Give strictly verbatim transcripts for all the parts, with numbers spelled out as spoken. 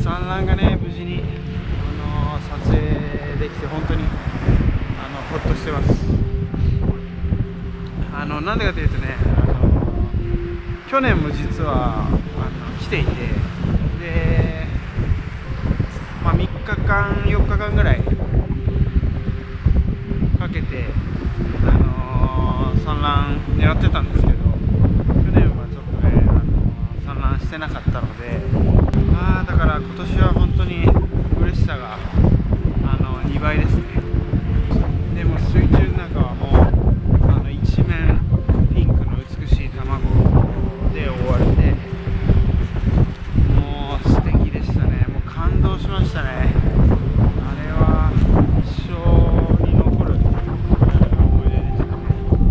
産卵がね無事に、あのー、撮影できて本当にあのほっとしてます。あのなんでかというとね、あのー、去年も実はあの来ていて、で、まあ、みっかかんよっかかんぐらいかけて、あのー、産卵狙ってたんですけど、去年はちょっとね、あのー、産卵してなかったので、まあだから今年は本当に嬉しさがあのにばいですね。でも水中の中はもうあの一面ピンクの美しい卵で覆われて、もう素敵でしたね。もう感動しましたね。あれは一生に残る思い出でしたね。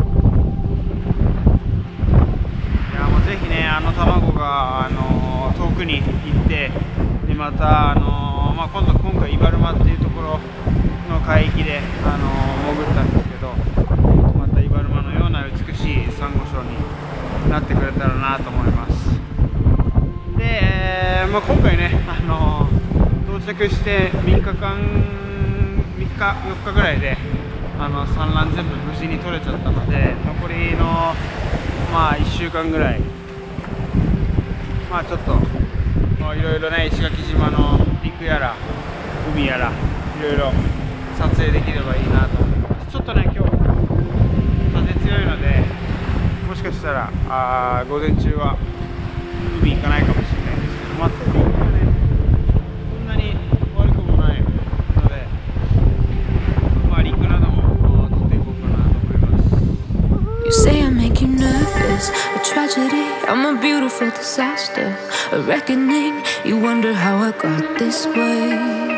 いやもうぜひね、あの卵があの遠くに行って、でまたあの、まあ、今度今回イバルマっていうところの海域であの潜ったんですけど、またイバルマのような美しいサンゴ礁になってくれたらなと思います。で、えーまあ、今回ね、あの到着してみっかかんみっかよっかぐらいであの産卵全部無事に取れちゃったので、残りのまあいっしゅうかんぐらい、まあちょっといろいろね、石垣島の陸やら海やらいろいろ撮影できればいいなと思います。ちょっとね今日風強いので、もしかしたらあ午前中は海行かないかもしれないんですけど、待って、陸がねそんなに悪くもないので、まあ陸なども撮っていこうかなと思います。 You say I make you nervous, a tragedy, I'm a beautiful disaster, a reckoning, you wonder how I got this way.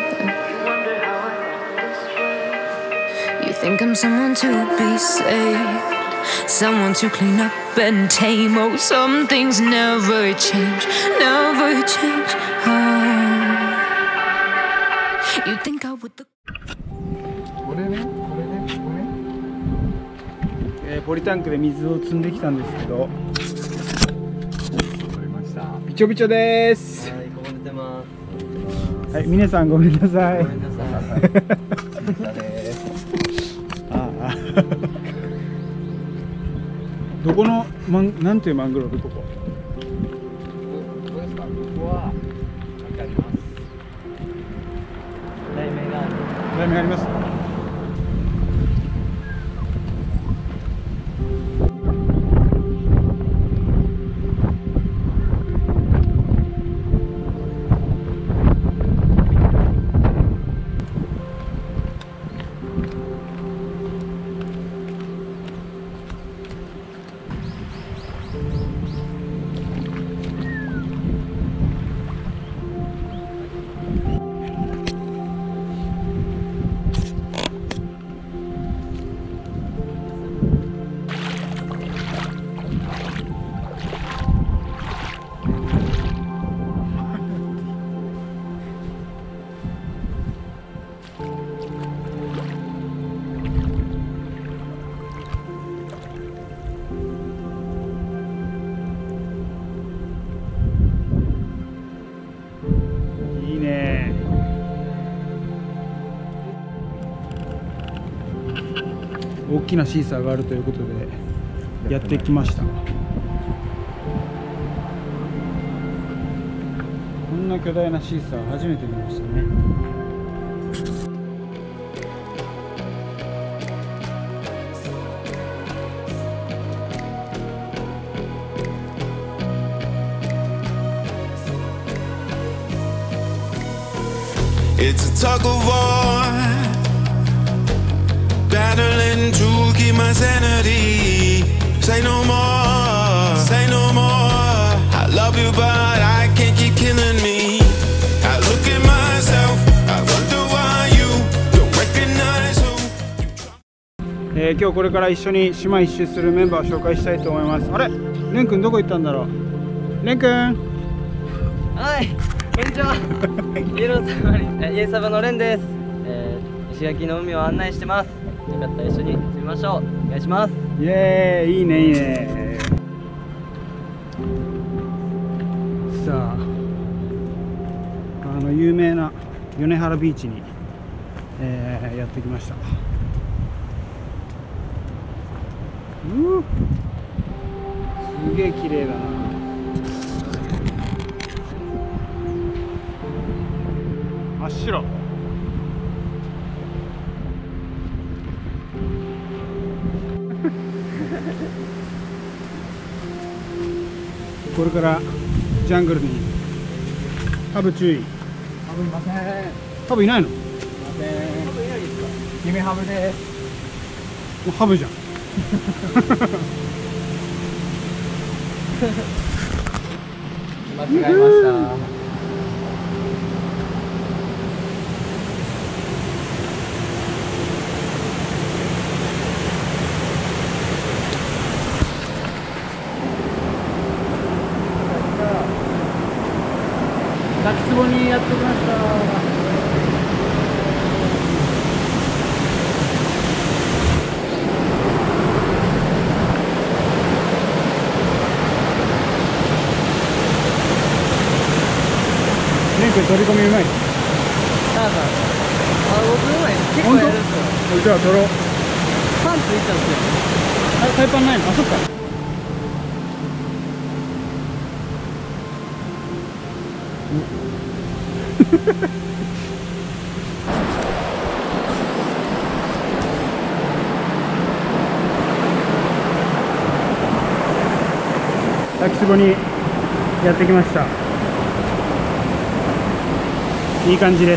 You think I'm someone to be saved, someone to clean up and tame. Oh, some things never change, never change. Oh, you think I would look. これね、これね、これね、えー、ポリタンクで水を積んできたんですけど、取れました。びちょびちょです。 はい、こぼれてます。 はい、峰さんごめんなさい。 ごめんなさい。 ああ。どこのマン、なんていうマングローブ、ここ。 ここですか。ここは。わかります。題名がある。 題名あります。いいね。大きなシーサーがあるということでやってきました。こんな巨大なシーサー初めて見ましたね。 It's a tug of war, battling to keep my sanity. Say no more, say no more. I love you, but I can't keep killing me. I look at myself, I wonder why you don't recognize who. えー、今日これから一緒に島一周するメンバーを紹介したいと思います。あれ、レン君どこ行ったんだろう。レン君。 はい、こんにちは。イエローサバリ、イエサバのレンです。えー、石垣の海を案内してます。よかったら一緒に行ってみましょう。お願いします。 イエーイ、いいねいいね。さあ、あの有名な米原ビーチに、えー、やってきました。うーすげえ綺麗だな。真っ白。これからジャングルにハブ注意。 ハブいません。 ハブいないの？ ハブいないですか？夢ハブです。 もうハブじゃん。 間違えました。 滝壺にやってきました。レン君飛び込みうまい。 なんか、あ、僕うまいです。結構やるんですよ。 じゃあ取ろう。 パンついちゃうんですよ。 あれ海パンないの？あ、そっか。滝壺にやってきました。いい感じです。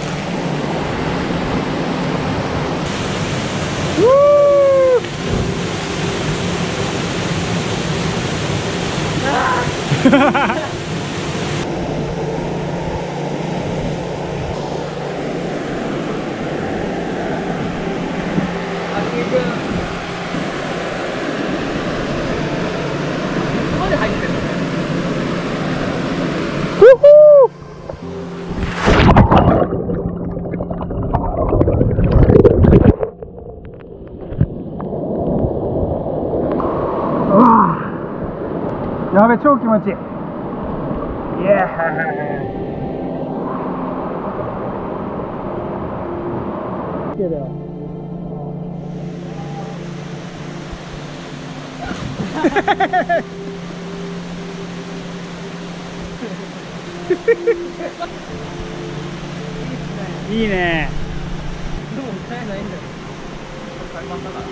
やべ、超気持ちいい。イエーイ。だよ。いいね。 でも買えないんだよ。買いましたから。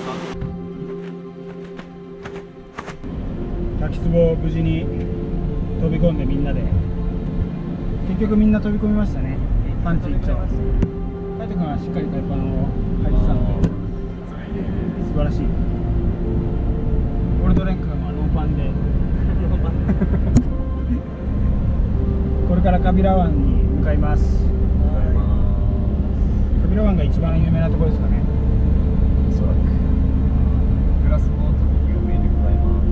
滝壺無事に飛び込んでみんなで結局みんな飛び込みましたね。パンツいっちゃう。海斗君はしっかり海パンを履いてたので素晴らしい。俺とレン君はノーパンでこれからカビラ湾に向かいます。カビラ湾が一番有名なところですかね。おそらくグラスボートに有名でございます。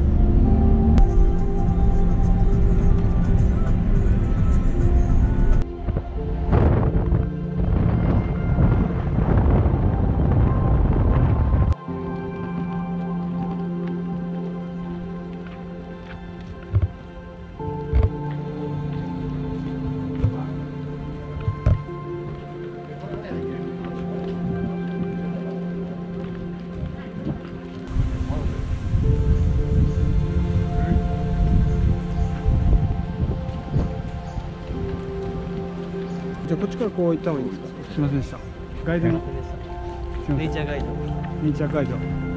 じゃあこっちからこう行った方がいいんですか。すみませんでした。ガイドのネイチャーガイド。 ネイチャーガイド。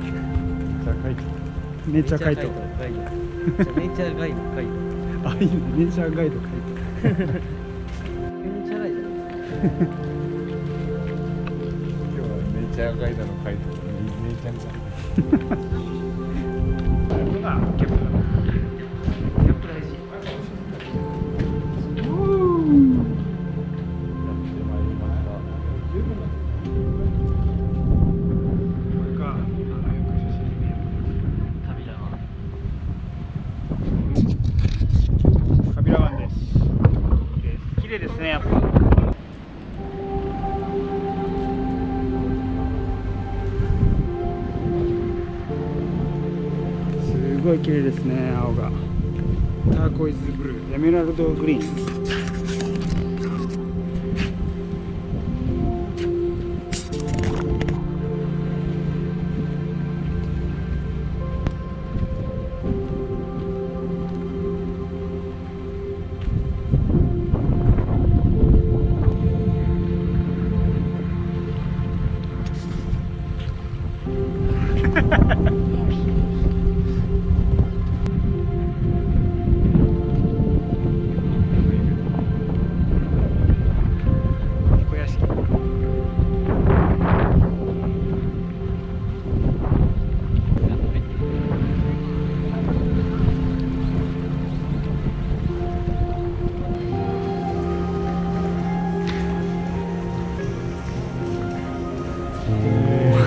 ネイチャーガイド。 ガイド。ネイチャーガイド。ガイド。 あ、いいね。ネイチャーガイド。 めっちゃガイド。 今日はネイチャーガイドの回答。ネイチャーガイド。 あ、キャップだ。キャップ大事。綺麗ですね、やっぱ。すごい綺麗ですね、青が。ターコイズブルー、エメラルドグリーン。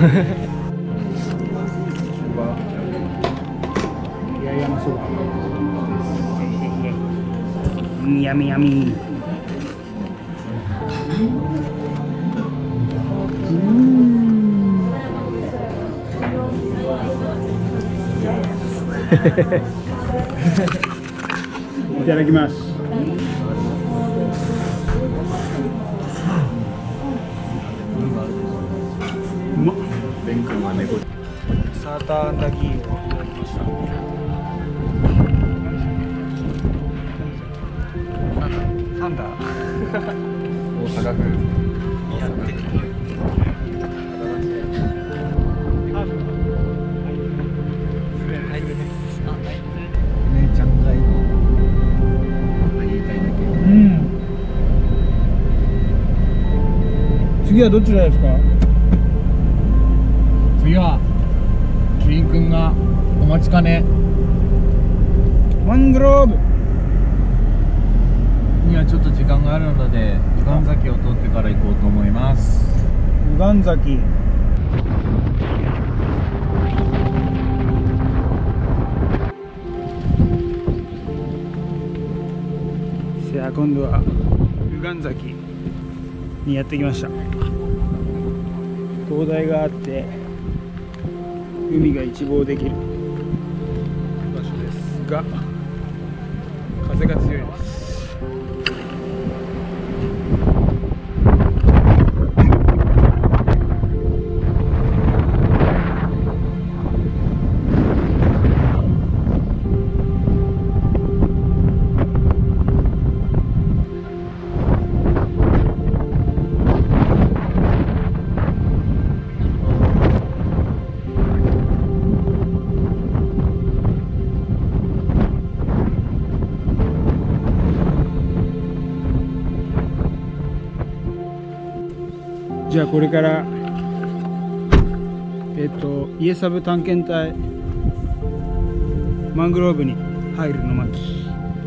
ややまそば。やみやみ。いただきます。うまっ。 ベン君は猫。 サーターアンダギーをいただきました。サンダー。 大阪府。大阪府。姉ちゃん会の言いたいだけ。 うん。次はどちらですか？ 次はキリン君がお待ちかねマングローブにはちょっと時間があるので岩崎を通ってから行こうと思います。 岩崎。さあ今度は岩崎にやってきました。灯台があって海が一望できる場所ですが風が強いです。じゃあこれからえっと家サブ探検隊マングローブに入るの巻。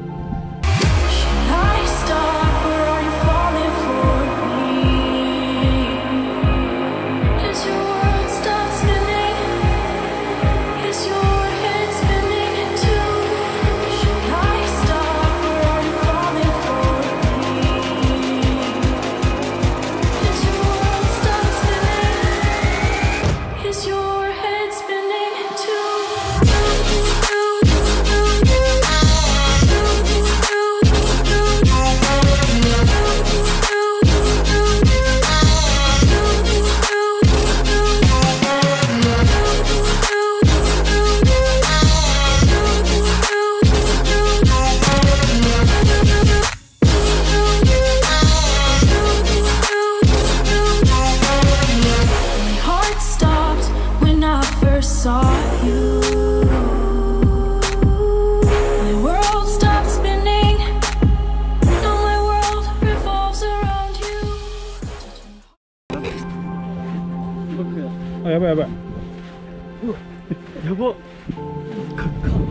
あ、やばいやばい。うわ、やばっ。かっか。ちょ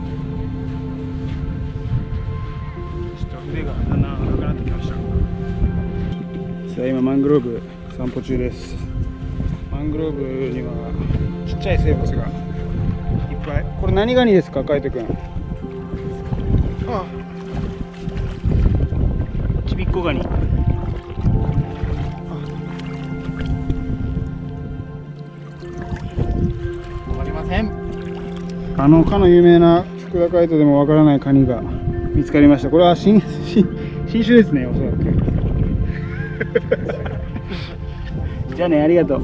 っと腕がだんだん赤くなってきました。さあ今マングローブ散歩中です。マングローブにはちっちゃい生物がいっぱい。これ何ガニですか、カイト君？ああ、ちびっこガニ。あのかの有名な福田カイトでもわからないカニが見つかりました。これは新新新種ですね、おそらく。じゃあね、ありがとう。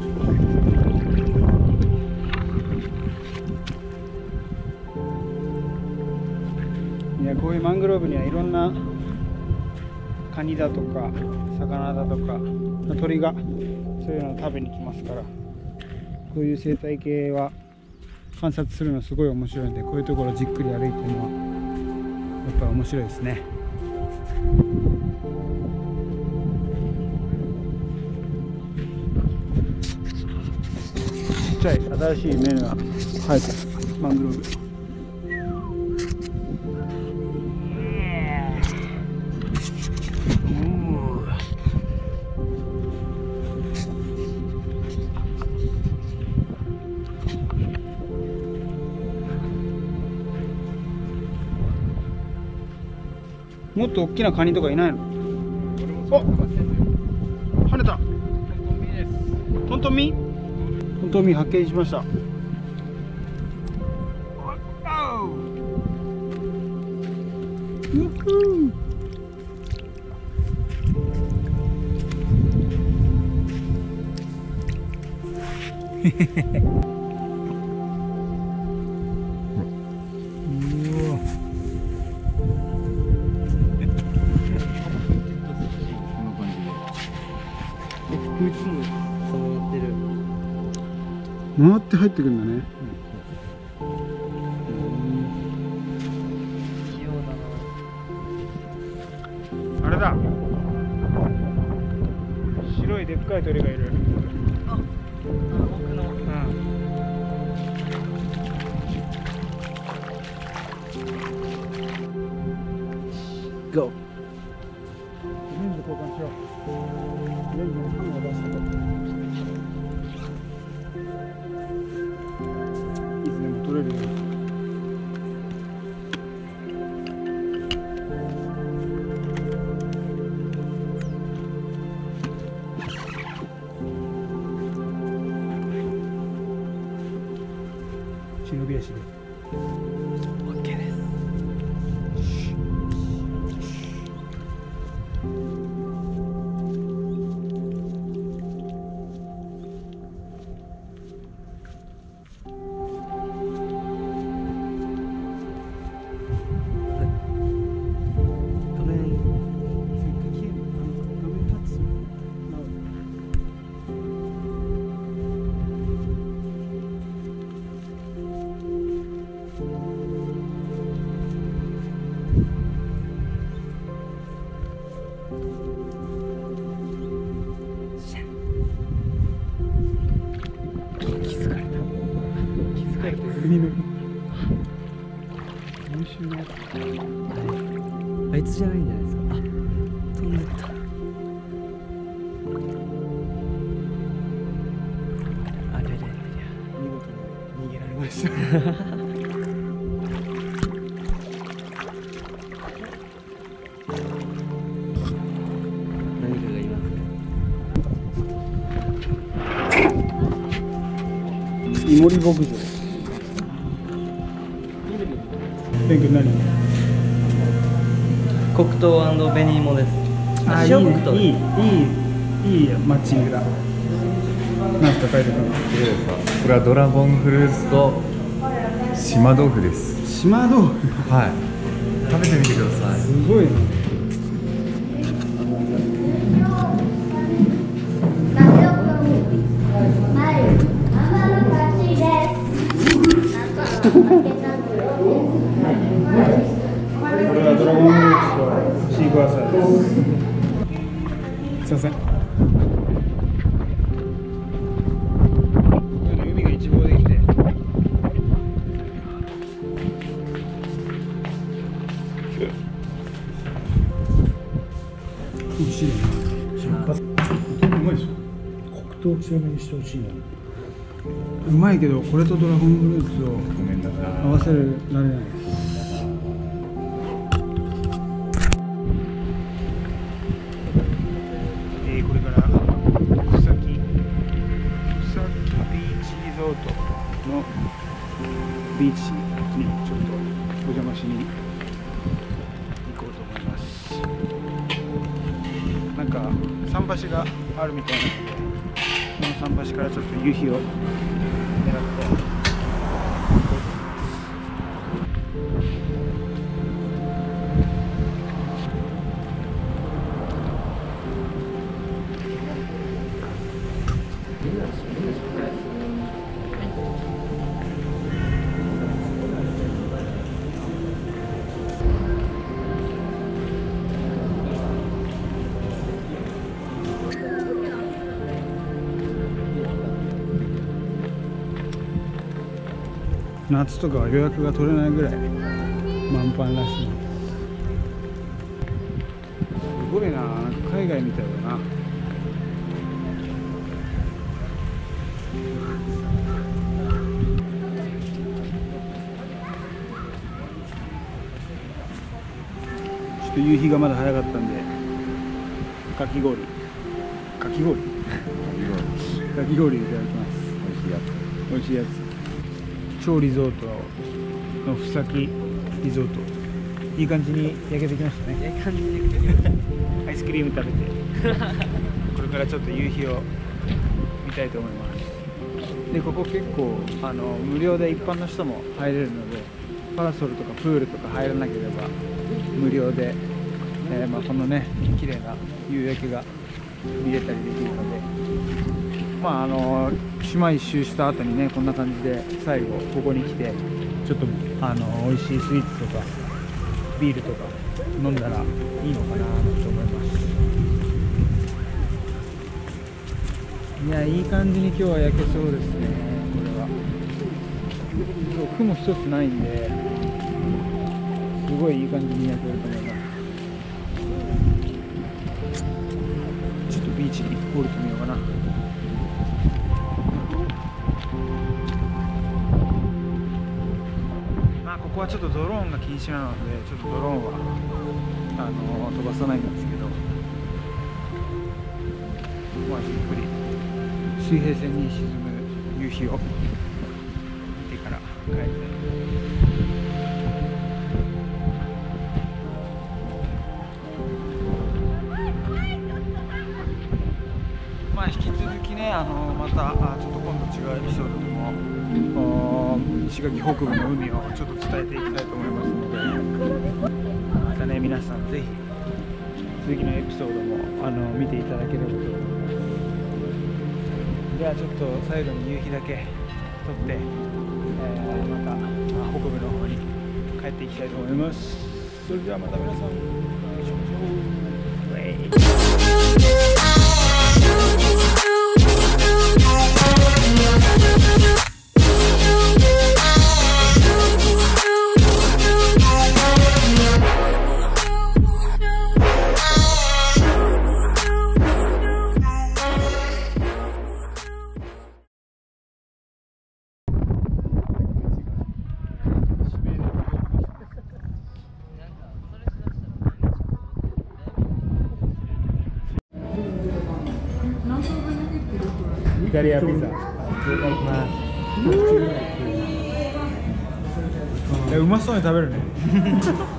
いや、こういうマングローブにはいろんなカニだとか魚だとか鳥がそういうのを食べに来ますから、こういう生態系は観察するのすごい面白いんで、こういうところじっくり歩いてるのはやっぱり面白いですね。ちっちゃい新しい芽が生えてるマングローブ。 もっと大きなカニとかいないの？あ、跳ねた。トントンミトントンミ発見しました。回って入ってくるんだね。あれだ。白いでっかい鳥がいる。 あ、奥の。 うん。ゴー。レンズ交換しよう。レンズの缶を出してこう。いつでも撮れるように。忍び足で。 OK です。画面あいつじゃないんじゃないですか。あ、飛んでった。あれれれれ。 見事に逃げられました。 何かがいますね。 イモリ牧場。ベン君何？ 黒糖&紅芋です。 あ、いいね。 塩黒糖いい、いい、いいマッチングだ。なんか書いてたの？ これはドラゴンフルーツと島豆腐です。 島豆腐。 はい。食べてみてください。 すごいね。これはドラゴンフルーツとシークワーサーです。すいません。海が一望できて。美味しいな。うまいでしょ。黒糖強めにしてほしいな。うまいけど、これとドラゴンフルーツをごめんなさい。 合わせられない。えー、これから草木草木ビーチリゾートのビーチにちょっとお邪魔しに行こうと思います。なんか桟橋があるみたいなので、この桟橋からちょっと夕日を狙って夏とかは予約が取れないぐらい満帆らしい。すごいな、なんか海外みたいだな。ちょっとと夕日がまだ早かったんで、かき氷かき氷かき氷いただきます。 美味しいやつ。 美味しいやつ。超リゾートのふさきリゾート、いい感じに焼けてきましたね。 いい感じに焼けてきました。 アイスクリーム食べてこれからちょっと夕日を見たいと思います。でここ結構あの無料で一般の人も入れるので、パラソルとかプールとか入らなければ無料で、えーまあ、このね綺麗な夕焼けが見れたりできるので、まああの島一周した後にねこんな感じで最後ここに来てちょっとあの美味しいスイーツとかビールとか飲んだらいいのかなと思います。いや、いい感じに今日は焼けそうですね。これは雲一つないんですごいいい感じに焼けると思います。ちょっとビーチに降りてみようかな。まあここはちょっとドローンが禁止なのでちょっとドローンはあの飛ばさないんですけど、まあじっくり水平線に沈む夕日を見てから帰りたい。まあ引き続きね、あのまたあちょっと今度違うエピソードでも石垣北部の海をちょっと伝えていきたいと思いますので、またね皆さんぜひ次のエピソードもあの見ていただければと思います。ではちょっと最後に夕日だけ撮って、えー、また北部の方に帰っていきたいと思います。それではまた皆さんお会いしましょう。イタリアピザ。いただきます。うまそうに食べるね。